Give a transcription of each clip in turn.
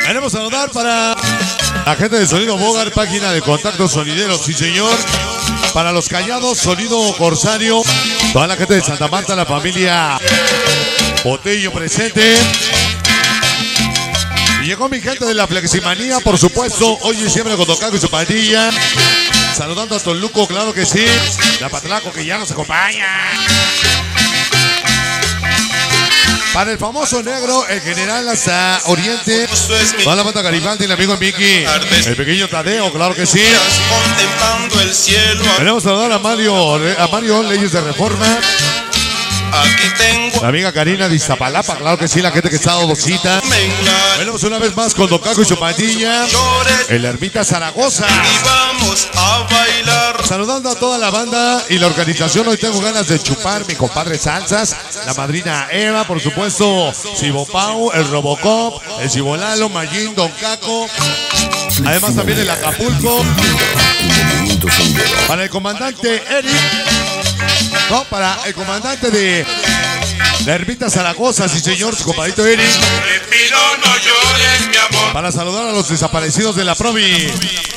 Queremos saludar para la gente de Sonido Bogart, página de contacto sonideros, sí señor. Para los Callados, Sonido Corsario. Toda la gente de Santa Marta, la familia Botello presente. Y llegó mi gente de la Fleximanía, por supuesto. Hoy y siempre con Don Caco y su pandilla. Saludando a Toluco, claro que sí. La Patlaco que ya nos acompaña. Para el famoso negro, el general hasta Oriente. Toda la banda Garibaldi, el amigo Miki. El pequeño Tadeo, claro que sí. Queremos saludar a Mario Leyes de Reforma. Aquí tengo la amiga Karina de Iztapalapa, claro que sí, la gente que está dosita. Venimos una vez más con Don Caco y su pandilla. El Ermita Zaragoza. Y vamos a bailar. Saludando a toda la banda y la organización. Hoy tengo ganas de chupar mi compadre Salsas, la madrina Eva, por supuesto, Cibo Pau, el Robocop, el Cibolalo, Mayín, Don Caco. Además también el Acapulco. Para el comandante Eric. No, para el comandante de la Ermita Zaragoza, sí señor, su compadrito Eric. Te pido no llores, mi amor. Para saludar a los desaparecidos de la Provi.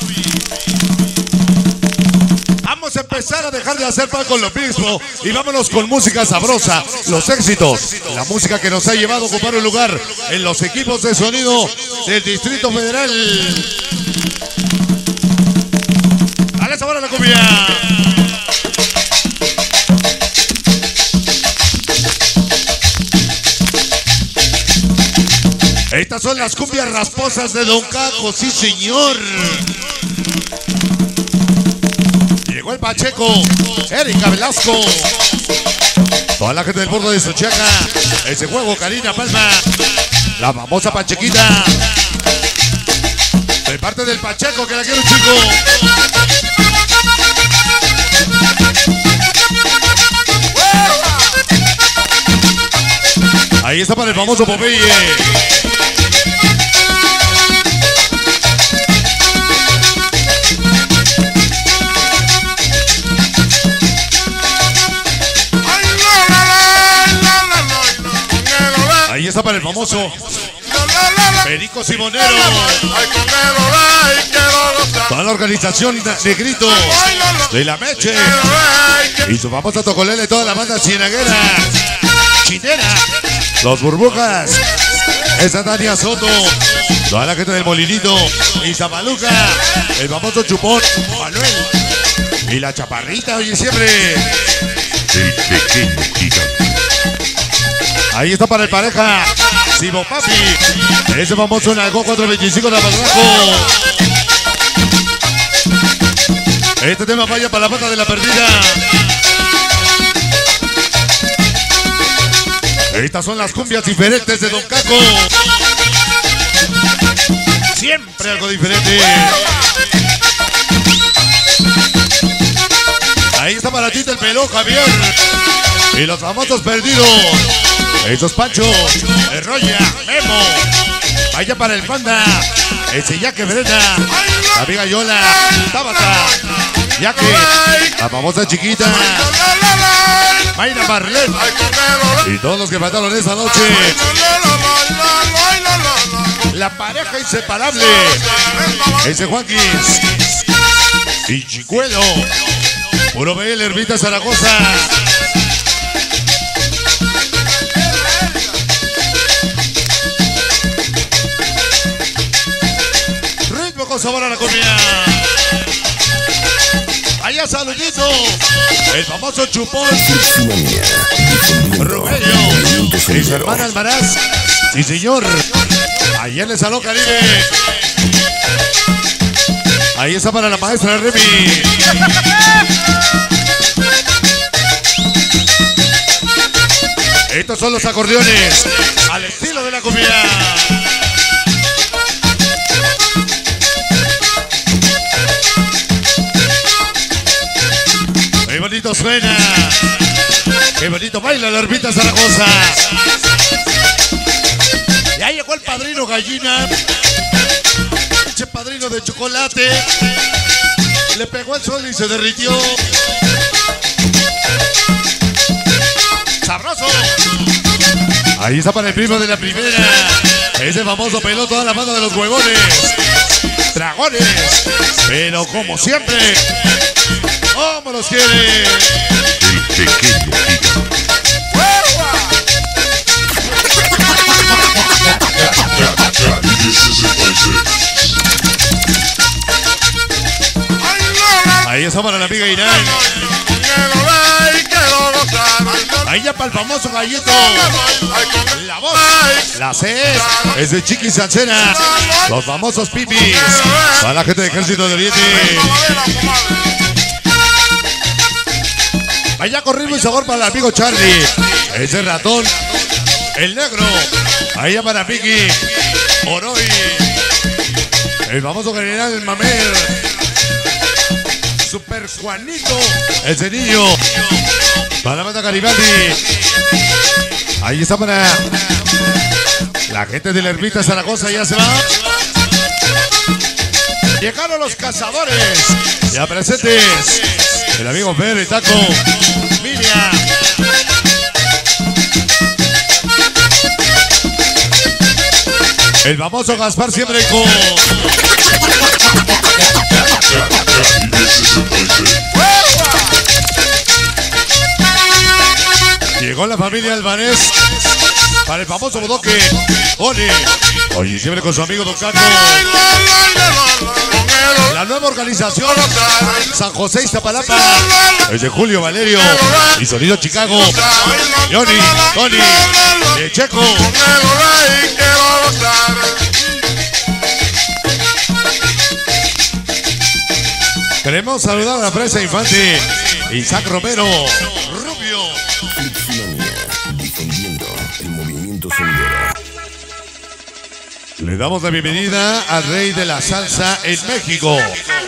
Vamos a empezar a dejar de hacer pan con lo mismo y vámonos con música sabrosa, los éxitos, la música que nos ha llevado a ocupar un lugar en los equipos de sonido del Distrito Federal. ¡Dale sabor a la cumbia! Estas son las cumbias rasposas de Don Caco, sí señor. Llegó el Pacheco, Erika Velasco. Toda la gente del bordo de Sochiaca. Ese juego, Karina Palma. La famosa Pachequita. De parte del Pacheco, que la quiero, chico. Ahí está para el famoso Popeye. Ahí está para el famoso Perico Simonero. Toda la organización Negritos de la Meche y su famosa Tocolele, toda la banda cienaguera, Chinera, los Burbujas, esa Tania Soto, toda la gente del Molinito, Izamaluca, el famoso Chupón, Manuel y la Chaparrita, oye siempre. El pequeño gigante. Ahí está para el pareja Cibo Papi. Ese famoso Nalgó 425 de Abajo. Este tema vaya para la pata de la perdida. Estas son las cumbias diferentes de Don Caco. Siempre algo diferente. Ahí está para ti el pelón, Javier. Y los famosos perdidos. Esos Pancho, el Roya, Memo. Vaya para el Panda. Ese Yaque Brenda. La amiga Yola, Tabata, Yaque, la famosa chiquita, Mayra Marlet. Y todos los que faltaron esa noche. La pareja inseparable. Ese Juanquis. Y Chicuelo. Puro BL, Ermita Zaragoza. Con sabor a la comida. Allá saludito. El famoso Chupón. Rogelio. Y su hermana Almaraz. Sí, señor. Allá en el Salón Caribe. Ahí está para la maestra Remy. Estos son los acordeones. Al estilo de la comida. Qué bonito suena. Qué bonito baila la Ermita Zaragoza. Y ahí llegó el padrino Gallina. Ese padrino de chocolate. Le pegó el sol y se derritió. Sabroso. Ahí está para el primo de la primera. Ese famoso peló toda la banda de los huevones. Dragones. Pero como siempre, ¿cómo los quiere? El pequeño gigante. Ahí está para la amiga Irán. Ahí ya para el famoso gallito. La voz, la C es de Chiqui Sancena. Los famosos pipis. Para la gente del Ejército de Oriente. Allá con ritmo y sabor para el amigo Charlie. Ese ratón, el negro. Allá para Piki, Oroy. El famoso general del Mamel. Super Juanito, ese niño. Para la banda Garibaldi. Ahí está para la gente de la Ermita Zaragoza. Ya se va. Llegaron los cazadores. Ya presentes. El amigo Fer, Taco, Miriam. El famoso Gaspar siempre con... Llegó la familia Albanés para el famoso bodoque. Ole. Oye, siempre con su amigo Don Caco. La nueva organización San José Iztapalapa. Es de Julio Valerio y Sonido Chicago. Johnny, Tony, de Checo. Queremos saludar a la prensa infante. Isaac Romero, Rubio. Difundiendo el movimiento sonidero. Le damos la bienvenida al rey de la salsa en México.